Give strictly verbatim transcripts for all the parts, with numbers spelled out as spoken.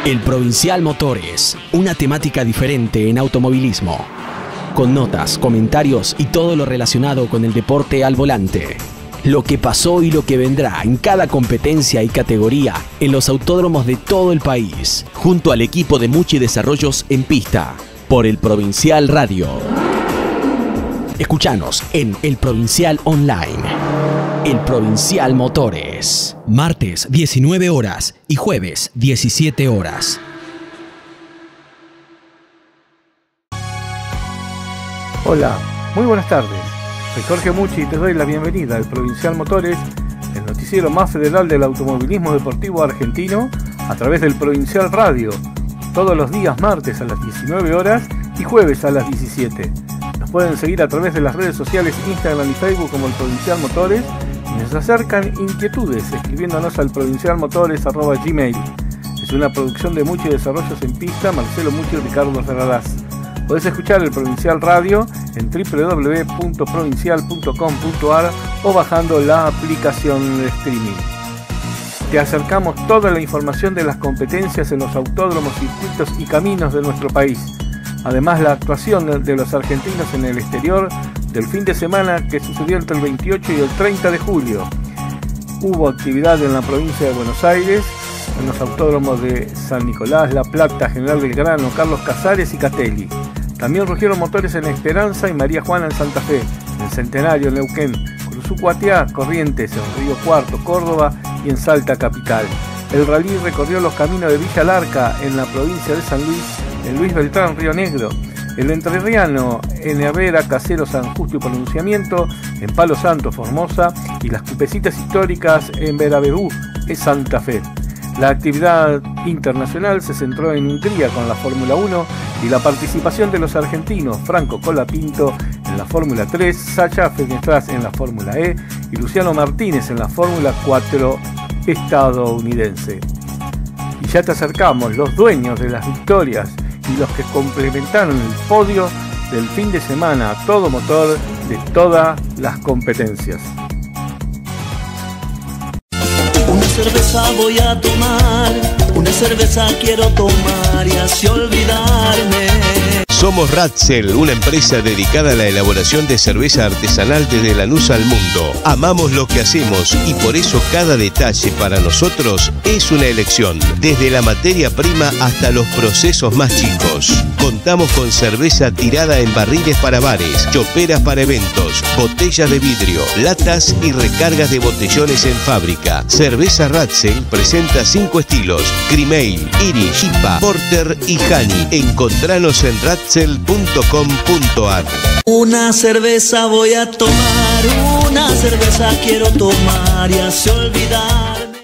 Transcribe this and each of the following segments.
El Provincial Motores, una temática diferente en automovilismo, con notas, comentarios y todo lo relacionado con el deporte al volante. Lo que pasó y lo que vendrá en cada competencia y categoría en los autódromos de todo el país, junto al equipo de Muchi Desarrollos en pista, por el Provincial Radio. Escuchanos en El Provincial Online. El Provincial Motores. Martes diecinueve horas y jueves diecisiete horas. Hola, muy buenas tardes. Soy Jorge Muchi y te doy la bienvenida al Provincial Motores, el noticiero más federal del automovilismo deportivo argentino, a través del Provincial Radio, todos los días martes a las diecinueve horas y jueves a las diecisiete. Nos pueden seguir a través de las redes sociales Instagram y Facebook como el Provincial Motores y nos acercan inquietudes escribiéndonos al provincialmotores arroba gmail. Es una producción de Muchi Desarrollos en Pista, Marcelo Muchi y Ricardo Ferraraz. Podés escuchar el Provincial Radio en w w w punto provincial punto com punto a r o bajando la aplicación de streaming. Te acercamos toda la información de las competencias en los autódromos, circuitos y caminos de nuestro país. Además, la actuación de los argentinos en el exterior del fin de semana que sucedió entre el veintiocho y el treinta de julio. Hubo actividad en la provincia de Buenos Aires, en los autódromos de San Nicolás, La Plata, General Belgrano, Carlos Casares y Castelli. También rugieron motores en Esperanza y María Juana en Santa Fe, en Centenario, en Neuquén, Cruzú-Cuatiá, Corrientes, en Río Cuarto, Córdoba y en Salta Capital. El rally recorrió los caminos de Villa Larca en la provincia de San Luis, en Luis Beltrán, Río Negro, el entrerriano en Herrera, Caseros, San Justo y Pronunciamiento, en Palo Santo, Formosa, y las cupecitas históricas en Veraberú, en Santa Fe. La actividad internacional se centró en Hungría con la Fórmula uno y la participación de los argentinos Franco Colapinto en la Fórmula tres, Sacha Fenestras en la Fórmula E y Luciano Martínez en la Fórmula cuatro estadounidense. Y ya te acercamos los dueños de las victorias y los que complementaron el podio del fin de semana a todo motor de todas las competencias. Una cerveza voy a tomar, una cerveza quiero tomar y así olvidarme. Somos Ratzel, una empresa dedicada a la elaboración de cerveza artesanal desde Lanús al mundo. Amamos lo que hacemos y por eso cada detalle para nosotros es una elección, desde la materia prima hasta los procesos más chicos. Contamos con cerveza tirada en barriles para bares, choperas para eventos, botellas de vidrio, latas y recargas de botellones en fábrica. Cerveza Ratzel presenta cinco estilos: Cream Ale, Irish, I P A, Porter y Honey. Encontranos en ratzel punto com punto a r. Una cerveza voy a tomar, una cerveza quiero tomar y así olvidarme.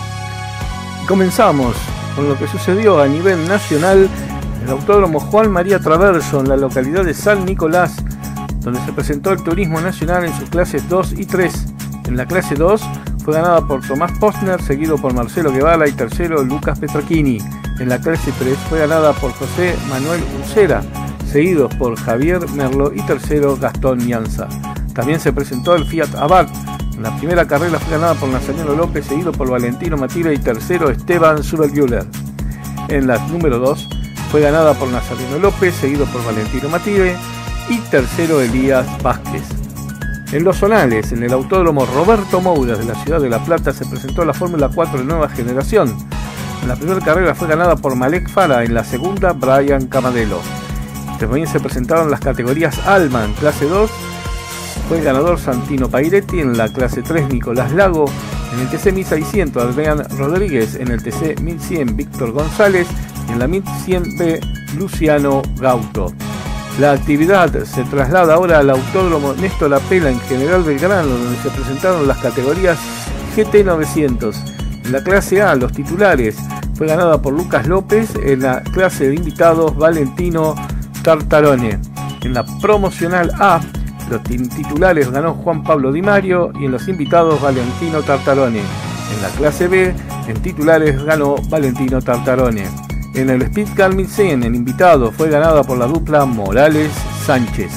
Comenzamos con lo que sucedió a nivel nacional en el Autódromo Juan María Traverso en la localidad de San Nicolás, donde se presentó el turismo nacional en sus clases dos y tres. En la clase dos fue ganada por Tomás Postner, seguido por Marcelo Guevara y tercero Lucas Petrachini. En la clase tres fue ganada por José Manuel Ursera, seguidos por Javier Merlo y tercero Gastón Mianza. También se presentó el Fiat Abarth. En la primera carrera fue ganada por Nazareno López, seguido por Valentino Matire y tercero Esteban Zubermüller. En la número dos fue ganada por Nazareno López, seguido por Valentino Matire y tercero Elías Vázquez. En los zonales, en el Autódromo Roberto Moura de la ciudad de La Plata, se presentó la Fórmula cuatro de nueva generación. En la primera carrera fue ganada por Malek Farah, en la segunda Brian Camadelo. También se presentaron las categorías Alma en clase dos, fue el ganador Santino Pairetti, en la clase tres Nicolás Lago, en el T C mil seiscientos Adrián Rodríguez, en el T C mil cien Víctor González y en la mil cien B Luciano Gauto. La actividad se traslada ahora al Autódromo Néstor Lapela en General Belgrano, donde se presentaron las categorías G T novecientos. En la clase A, los titulares, fue ganada por Lucas López, en la clase de invitados Valentino Tartarone. En la promocional A, los titulares ganó Juan Pablo Di Mario y en los invitados Valentino Tartarone. En la clase B, en titulares ganó Valentino Tartarone. En el Speedcar mil cien, en invitado, fue ganada por la dupla Morales Sánchez.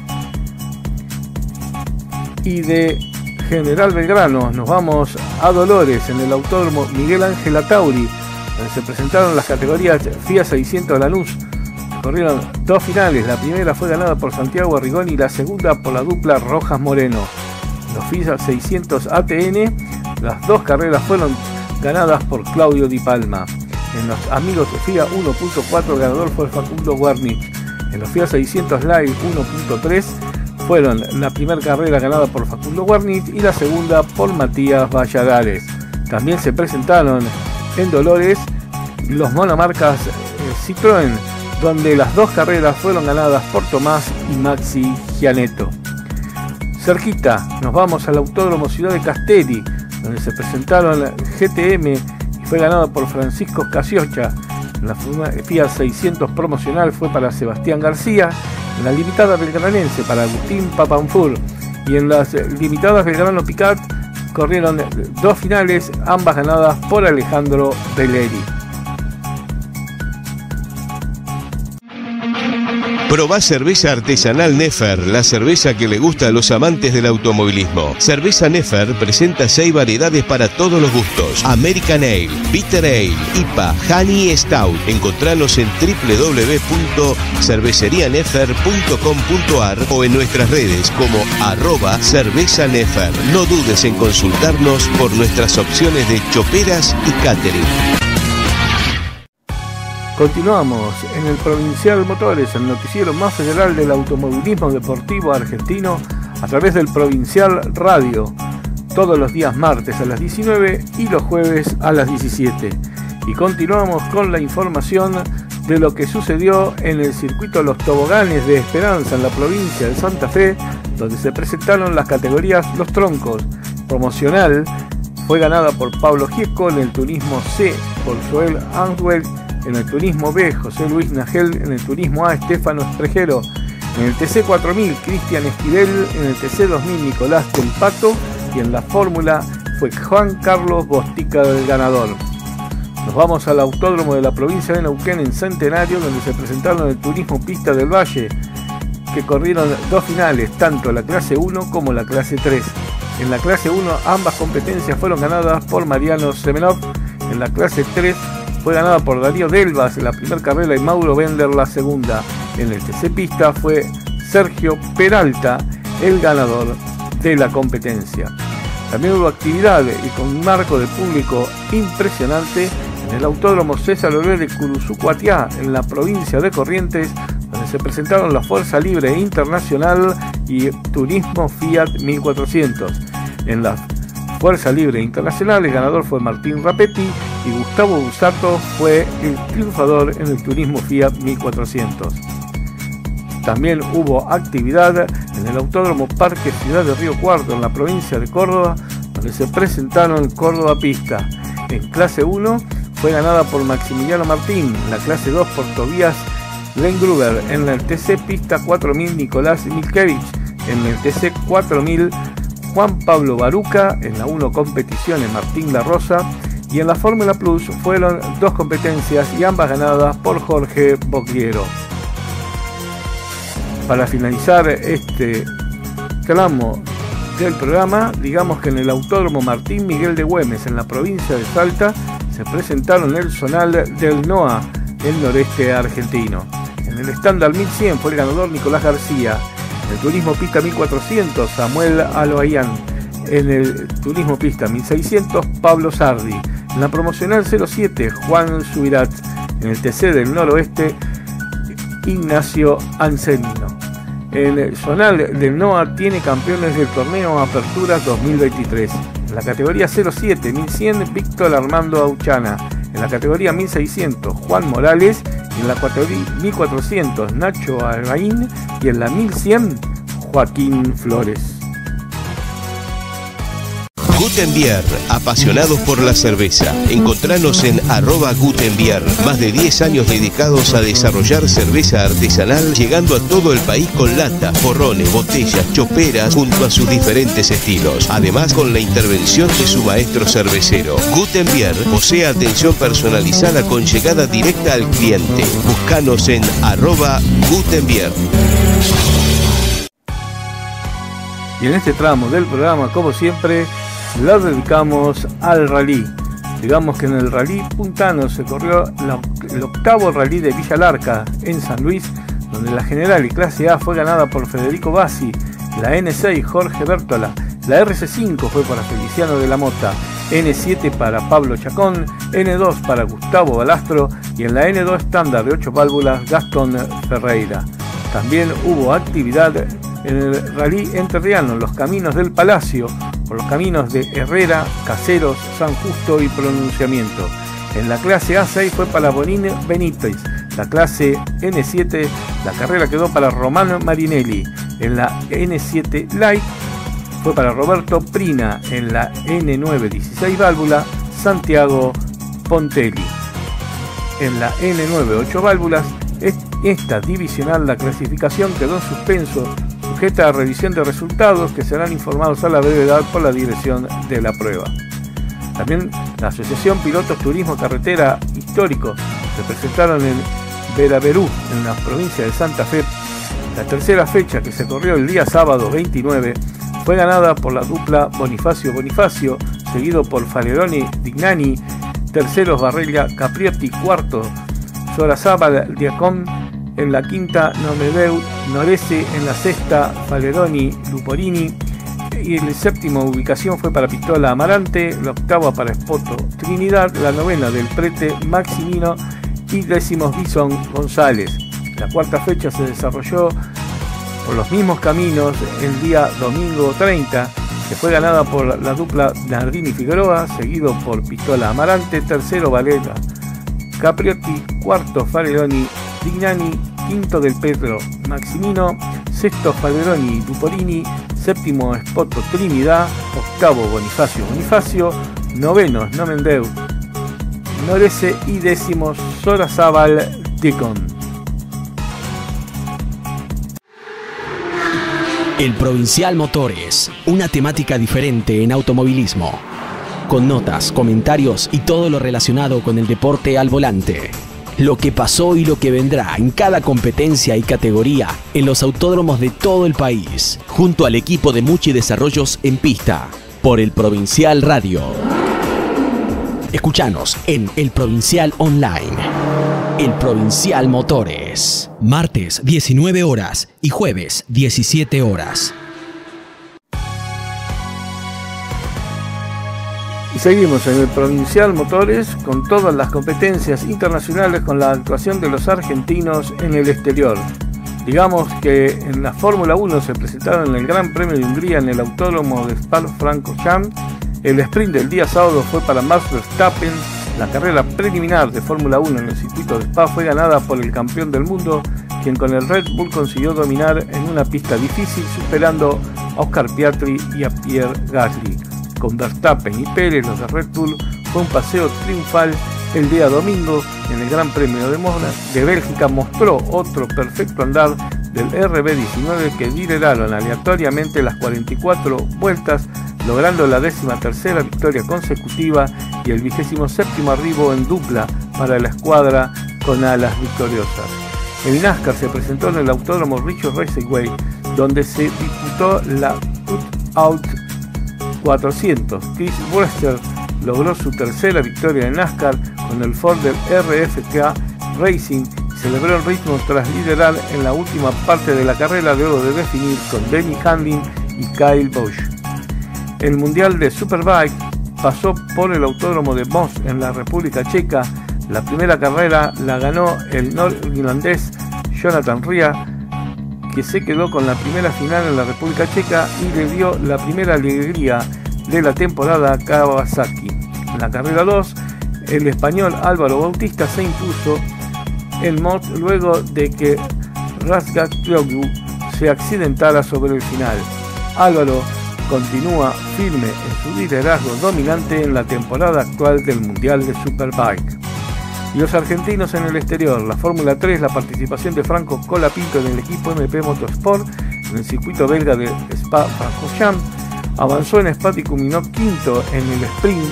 Y de General Belgrano nos vamos a Dolores, en el Autódromo Miguel Ángel Atauri, donde se presentaron las categorías Fiat seiscientos Lanús. Corrieron dos finales, la primera fue ganada por Santiago Arrigoni y la segunda por la dupla Rojas Moreno. Los Fiat seiscientos A T N, las dos carreras fueron ganadas por Claudio Di Palma. En los amigos de Fiat uno punto cuatro, el ganador fue Facundo Guarnich. En los Fiat seiscientos Live uno punto tres fueron la primera carrera ganada por Facundo Guarnich y la segunda por Matías Valladares. También se presentaron en Dolores los monomarcas eh, Citroën, donde las dos carreras fueron ganadas por Tomás y Maxi Gianetto. Cerquita nos vamos al Autódromo Ciudad de Castelli, donde se presentaron G T M y fue ganado por Francisco Casiocha. En la Fiat seiscientos promocional fue para Sebastián García, en la limitada belgranense para Agustín Papanfur, y en las limitadas Belgrano Picat corrieron dos finales, ambas ganadas por Alejandro Belleri. Probá cerveza artesanal Nefer, la cerveza que le gusta a los amantes del automovilismo. Cerveza Nefer presenta seis variedades para todos los gustos: American Ale, Bitter Ale, I P A, Honey y Stout. Encontranos en w w w punto cervecería nefer punto com punto a r o en nuestras redes como arroba cerveza Nefer. No dudes en consultarnos por nuestras opciones de choperas y catering. Continuamos en el Provincial Motores, el noticiero más federal del automovilismo deportivo argentino, a través del Provincial Radio, todos los días martes a las diecinueve y los jueves a las diecisiete. Y continuamos con la información de lo que sucedió en el circuito Los Toboganes de Esperanza en la provincia de Santa Fe, donde se presentaron las categorías Los Troncos. Promocional fue ganada por Pablo Giesco, en el turismo C por Joel Answell, en el turismo B José Luis Nagel, en el turismo A Estefano Estrejero, en el T C cuatro mil Cristian Esquivel, en el T C dos mil Nicolás Del Pato, y en la Fórmula fue Juan Carlos Bostica el ganador. Nos vamos al Autódromo de la provincia de Neuquén en Centenario, donde se presentaron el turismo Pista del Valle, que corrieron dos finales, tanto la clase uno como la clase tres. En la clase uno ambas competencias fueron ganadas por Mariano Semenov, en la clase tres fue ganada por Darío Delvas en la primera carrera y Mauro Bender la segunda. En el T C Pista fue Sergio Peralta el ganador de la competencia. También hubo actividad y con un marco de público impresionante en el Autódromo César Olvé de Curuzucuatiá, en la provincia de Corrientes, donde se presentaron la Fuerza Libre Internacional y Turismo Fiat mil cuatrocientos. En la Fuerza Libre Internacional el ganador fue Martín Rapetti y Gustavo Busato fue el triunfador en el turismo Fiat mil cuatrocientos. También hubo actividad en el Autódromo Parque Ciudad de Río Cuarto en la provincia de Córdoba, donde se presentaron Córdoba Pista. En clase uno fue ganada por Maximiliano Martín, en la clase dos por Tobías Lengruber, en el T C Pista cuatro mil Nicolás Milkevich, en el T C cuatro mil Juan Pablo Baruca, en la uno competiciones Martín La Rosa, y en la Fórmula Plus fueron dos competencias y ambas ganadas por Jorge Bogliero. Para finalizar este tramo del programa, digamos que en el Autódromo Martín Miguel de Güemes, en la provincia de Salta, se presentaron el zonal del N O A, el noreste argentino. En el estándar mil cien fue el ganador Nicolás García. En el turismo pista mil cuatrocientos, Samuel Aloayán. En el turismo pista mil seiscientos, Pablo Sardi. En la promocional cero siete, Juan Subirat. En el T C del noroeste, Ignacio Anselmino. El zonal del N O A tiene campeones del torneo Apertura dos mil veintitrés. En la categoría cero siete, mil cien, Víctor Armando Auchana. En la categoría mil seiscientos, Juan Morales. En la mil cuatrocientos, Nacho Albaín. Y en la mil cien, Joaquín Flores. Gutenbier, apasionados por la cerveza. Encontranos en arroba Gutenbier. Más de diez años dedicados a desarrollar cerveza artesanal, llegando a todo el país con lata, porrones, botellas, choperas, junto a sus diferentes estilos. Además, con la intervención de su maestro cervecero. Gutenbier posee atención personalizada con llegada directa al cliente. Búscanos en arroba Gutenbier. Y en este tramo del programa, como siempre, la dedicamos al rally. Digamos que en el Rally Puntano se corrió la, el octavo Rally de Villa Larca en San Luis, donde la general y clase A fue ganada por Federico Bassi, la N seis Jorge Bértola, la R C cinco fue para Feliciano de la Mota, N siete para Pablo Chacón, N dos para Gustavo Balastro y en la N dos estándar de ocho válvulas Gastón Ferreira. También hubo actividad en el Rally Entrerriano, los caminos del Palacio, por los caminos de Herrera, Caseros, San Justo y Pronunciamiento. En la clase A seis fue para Bonín Benítez, la clase N siete la carrera quedó para Romano Marinelli, en la N siete Light fue para Roberto Prina, en la N nueve dieciséis válvula Santiago Pontelli. En la N nueve ocho válvulas, esta divisional, la clasificación quedó en suspenso, sujeta a revisión de resultados que serán informados a la brevedad por la dirección de la prueba. También la Asociación Pilotos Turismo Carretera Histórico se presentaron en Veraverú, en la provincia de Santa Fe. La tercera fecha, que se corrió el día sábado veintinueve, fue ganada por la dupla Bonifacio Bonifacio, seguido por Faleroni Dignani, terceros Barrella Capriotti, cuarto Sorazábal Diacón, en la quinta Nomedeu Norese, en la sexta Faleroni Luporini y en la séptima ubicación fue para Pistola Amarante, la octava para Espoto Trinidad, la novena del Prete Maximino y décimos Bison González. La cuarta fecha se desarrolló por los mismos caminos el día domingo treinta, que fue ganada por la dupla Nardini Figueroa, seguido por Pistola Amarante, tercero Valera Capriotti, cuarto Faleroni Dignani, quinto del Petro Maximino, sexto Faleroni Luporini, séptimo Espoto Trinidad, octavo Bonifacio Bonifacio, novenos Nomendeu Norese y décimos Sorazábal Diacón. El Provincial Motores, una temática diferente en automovilismo, con notas, comentarios y todo lo relacionado con el deporte al volante. Lo que pasó y lo que vendrá en cada competencia y categoría en los autódromos de todo el país, junto al equipo de Muchi Desarrollos en pista, por el Provincial Radio. Escuchanos en El Provincial Online. El Provincial Motores. Martes diecinueve horas y jueves diecisiete horas. Y seguimos en el Provincial Motores con todas las competencias internacionales, con la actuación de los argentinos en el exterior. Digamos que en la Fórmula uno se presentaron en el Gran Premio de Hungría en el Autódromo de Spa-Francorchamps. El sprint del día sábado fue para Max Verstappen. La carrera preliminar de Fórmula uno en el circuito de Spa fue ganada por el campeón del mundo, quien con el Red Bull consiguió dominar en una pista difícil, superando a Oscar Piastri y a Pierre Gasly. Con Verstappen y Pérez, los de Red Bull, fue un paseo triunfal el día domingo. En el Gran Premio de Mónaco de Bélgica mostró otro perfecto andar del R B diecinueve, que lideraron aleatoriamente las cuarenta y cuatro vueltas, logrando la décima tercera victoria consecutiva y el vigésimo séptimo arribo en dupla para la escuadra con alas victoriosas. El NASCAR se presentó en el Autódromo Richard Raceway, donde se disputó la Out cuatrocientos. Chris Wester logró su tercera victoria en NASCAR con el Ford del R F K Racing y celebró el ritmo tras liderar en la última parte de la carrera, luego de definir con Denny Hamlin y Kyle Busch. El Mundial de Superbike pasó por el Autódromo de Moss en la República Checa. La primera carrera la ganó el norirlandés Jonathan Rea, que se quedó con la primera final en la República Checa y le dio la primera alegría de la temporada a Kawasaki. En la carrera dos, el español Álvaro Bautista se impuso en Moss luego de que Razgatlioglu se accidentara sobre el final. Álvaro continúa firme en su liderazgo dominante en la temporada actual del Mundial de Superbike. Y los argentinos en el exterior, la Fórmula tres, la participación de Franco Colapinto en el equipo M P Motorsport en el circuito belga de Spa-Francorchamps, avanzó en Spa y culminó quinto en el sprint.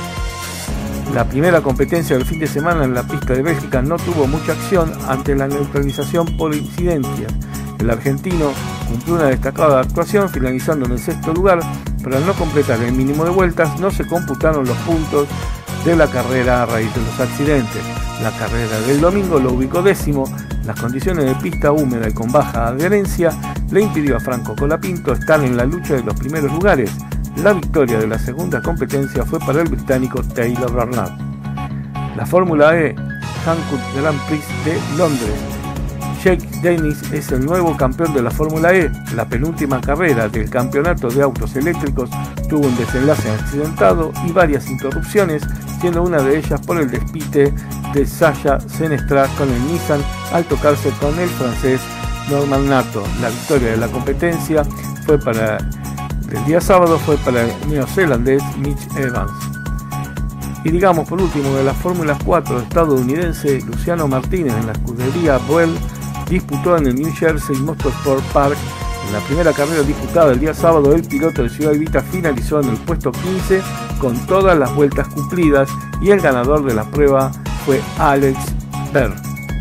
La primera competencia del fin de semana en la pista de Bélgica no tuvo mucha acción ante la neutralización por incidencias. El argentino cumplió una destacada actuación, finalizando en el sexto lugar, pero al no completar el mínimo de vueltas no se computaron los puntos de la carrera a raíz de los accidentes. La carrera del domingo lo ubicó décimo. Las condiciones de pista húmeda y con baja adherencia le impidió a Franco Colapinto estar en la lucha de los primeros lugares. La victoria de la segunda competencia fue para el británico Taylor Bernard. La Fórmula E Hankook Grand Prix de Londres. Jake Dennis es el nuevo campeón de la Fórmula E. La penúltima carrera del campeonato de autos eléctricos tuvo un desenlace accidentado y varias interrupciones, siendo una de ellas por el despiste de Sasha Senestra con el Nissan al tocarse con el francés Norman Nato. La victoria de la competencia fue para el día sábado fue para el neozelandés Mitch Evans. Y digamos por último de la Fórmula cuatro estadounidense, Luciano Martínez en la escudería Boel disputó en el New Jersey Motorsport Park. En la primera carrera disputada el día sábado, el piloto de Ciudad Evita finalizó en el puesto quince con todas las vueltas cumplidas y el ganador de la prueba fue Alex Berg.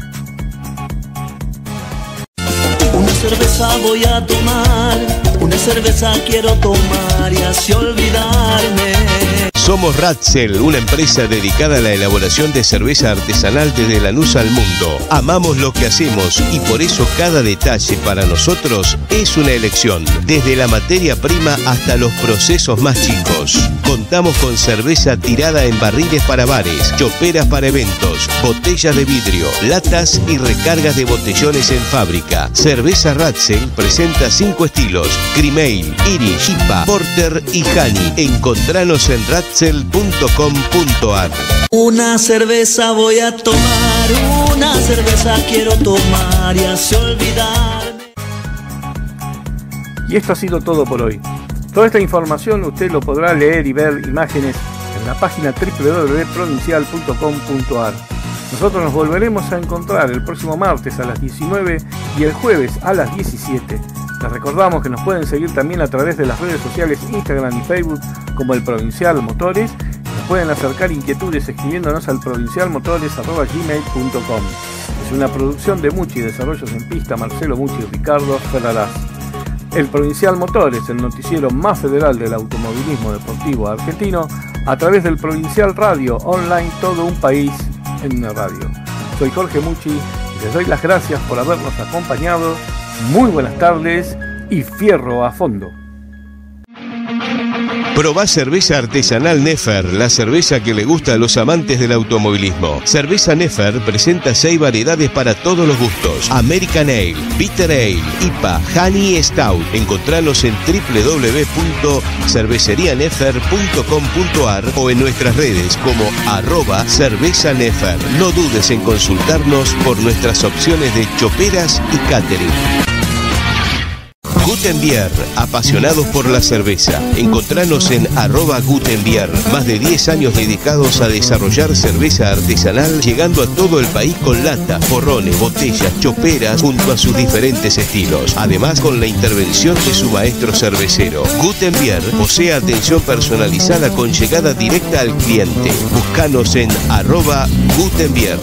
Una cerveza voy a tomar, una cerveza quiero tomar y así olvidarme. Somos Ratzel, una empresa dedicada a la elaboración de cerveza artesanal desde Lanús al mundo. Amamos lo que hacemos y por eso cada detalle para nosotros es una elección. Desde la materia prima hasta los procesos más chicos. Contamos con cerveza tirada en barriles para bares, choperas para eventos, botellas de vidrio, latas y recargas de botellones en fábrica. Cerveza Ratzel presenta cinco estilos: Cream Ale, Irish, I P A, Porter y Honey. Encontranos en ratzel punto com punto ar. Una cerveza voy a tomar, una cerveza quiero tomar y así olvidarme. Y esto ha sido todo por hoy. Toda esta información usted lo podrá leer y ver imágenes en la página doble u doble u doble u punto provincial punto com punto ar. Nosotros nos volveremos a encontrar el próximo martes a las diecinueve y el jueves a las diecisiete. Les recordamos que nos pueden seguir también a través de las redes sociales Instagram y Facebook como el Provincial Motores. Nos pueden acercar inquietudes escribiéndonos al provincialmotores arroba gmail punto com. Es una producción de Muchi Desarrollos en Pista, Marcelo Muchi y Ricardo Ferraraz. El Provincial Motores, el noticiero más federal del automovilismo deportivo argentino, a través del Provincial Radio Online, todo un país en una radio. Soy Jorge Muchi y les doy las gracias por habernos acompañado. Muy buenas tardes y fierro a fondo. Probá cerveza artesanal Nefer, la cerveza que le gusta a los amantes del automovilismo. Cerveza Nefer presenta seis variedades para todos los gustos: American Ale, Bitter Ale, I P A, Honey y Stout. Encontranos en doble u doble u doble u punto cervecería nefer punto com punto ar o en nuestras redes como arroba cerveza Nefer. No dudes en consultarnos por nuestras opciones de choperas y catering. Gutenbier, apasionados por la cerveza. Encontranos en arroba Gutenbier. Más de diez años dedicados a desarrollar cerveza artesanal, llegando a todo el país con lata, porrones, botellas, choperas, junto a sus diferentes estilos. Además, con la intervención de su maestro cervecero. Gutenbier posee atención personalizada con llegada directa al cliente. Búscanos en arroba Gutenbier.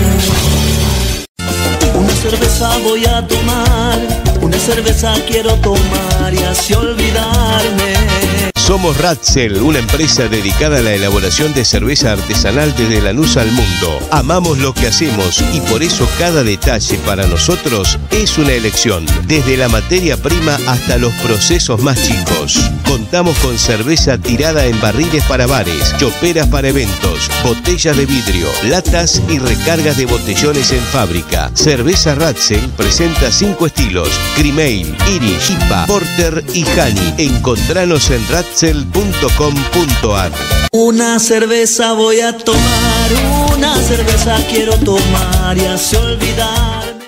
Una cerveza voy a tomar, una cerveza quiero tomar y así olvidarme. Somos Ratzel, una empresa dedicada a la elaboración de cerveza artesanal desde Lanús al mundo. Amamos lo que hacemos y por eso cada detalle para nosotros es una elección. Desde la materia prima hasta los procesos más chicos. Contamos con cerveza tirada en barriles para bares, choperas para eventos, botellas de vidrio, latas y recargas de botellones en fábrica. Cerveza Ratzel presenta cinco estilos: Cream Ale, Irish, I P A, Porter y Honey. Encontranos en ratzel punto com punto ar. Una cerveza voy a tomar, una cerveza quiero tomar y así olvidarme.